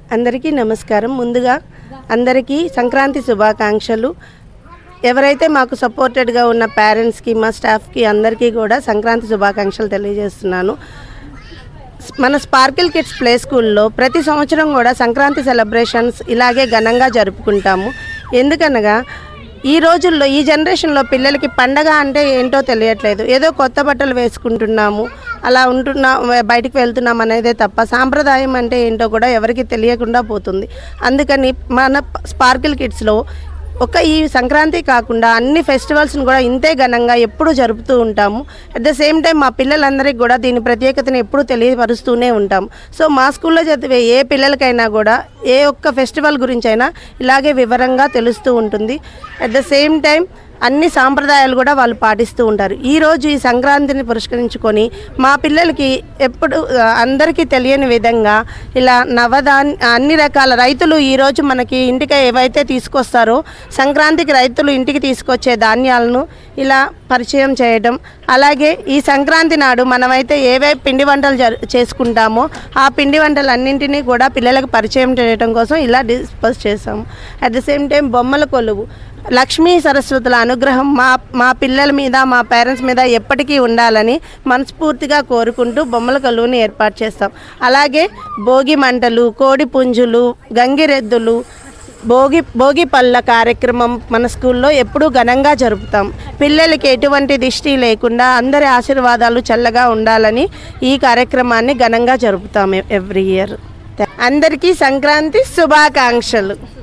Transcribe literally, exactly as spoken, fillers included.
అందరికీ నమస్కారం. ముందుగా అందరికీ సంక్రాంతి శుభాకాంక్షలు. ఎవరైతే మాకు సపోర్టెడ్గా ఉన్న పేరెంట్స్కి, మా స్టాఫ్కి అందరికీ కూడా సంక్రాంతి శుభాకాంక్షలు తెలియజేస్తున్నాను. మన స్పార్కిల్ కిడ్స్ ప్లే స్కూల్లో ప్రతి సంవత్సరం కూడా సంక్రాంతి సెలబ్రేషన్స్ ఇలాగే ఘనంగా జరుపుకుంటాము. ఎందుకనగా ఈ రోజుల్లో ఈ జనరేషన్లో పిల్లలకి పండగ అంటే ఏంటో తెలియట్లేదు. ఏదో కొత్త బట్టలు వేసుకుంటున్నాము, అలా ఉంటున్నా బయటికి వెళ్తున్నాం అనేదే తప్ప సాంప్రదాయం అంటే ఏంటో కూడా ఎవరికి తెలియకుండా పోతుంది. అందుకని మన స్పార్కిల్ కిడ్స్లో ఒక ఈ సంక్రాంతి కాకుండా అన్ని ఫెస్టివల్స్ని కూడా ఇంతే ఘనంగా ఎప్పుడూ జరుపుతూ ఉంటాము. అట్ ద సేమ్ టైం మా పిల్లలందరికీ కూడా దీని ప్రత్యేకతను ఎప్పుడూ తెలియపరుస్తూనే ఉంటాం. సో మా స్కూల్లో చదివే ఏ పిల్లలకైనా కూడా ఏ ఒక్క ఫెస్టివల్ గురించి అయినా ఇలాగే వివరంగా తెలుస్తూ ఉంటుంది. అట్ ద సేమ్ టైం అన్ని సాంప్రదాయాలు కూడా వాళ్ళు పాటిస్తూ ఉంటారు. ఈరోజు ఈ సంక్రాంతిని పురస్కరించుకొని మా పిల్లలకి ఎప్పుడు అందరికీ తెలియని విధంగా ఇలా నవధాన్య అన్ని రకాల రైతులు ఈరోజు మనకి ఇంటికి ఏవైతే తీసుకొస్తారో సంక్రాంతికి రైతులు ఇంటికి తీసుకొచ్చే ధాన్యాలను ఇలా పరిచయం చేయడం, అలాగే ఈ సంక్రాంతి నాడు మనమైతే ఏవే పిండి వంటలు చేసుకుంటామో ఆ పిండి వంటలు అన్నింటినీ కూడా పిల్లలకు పరిచయం చేయడం కోసం ఇలా డిస్కస్ చేసాము. అట్ ద సేమ్ టైం బొమ్మల కొలువు, లక్ష్మీ సరస్వతుల అనుగ్రహం మా మా పిల్లల మీద, మా పేరెంట్స్ మీద ఎప్పటికీ ఉండాలని మనస్ఫూర్తిగా కోరుకుంటూ బొమ్మల కొలువుని ఏర్పాటు చేస్తాం. అలాగే భోగి మంటలు, కోడి పుంజులు, గంగిరెద్దులు, భోగి భోగి పళ్ళ కార్యక్రమం మన స్కూల్లో ఎప్పుడూ ఘనంగా జరుపుతాం. పిల్లలకి ఎటువంటి దిష్టి లేకుండా అందరి ఆశీర్వాదాలు చల్లగా ఉండాలని ఈ కార్యక్రమాన్ని ఘనంగా జరుపుతాం ఎవ్రీ ఇయర్. అందరికీ సంక్రాంతి శుభాకాంక్షలు.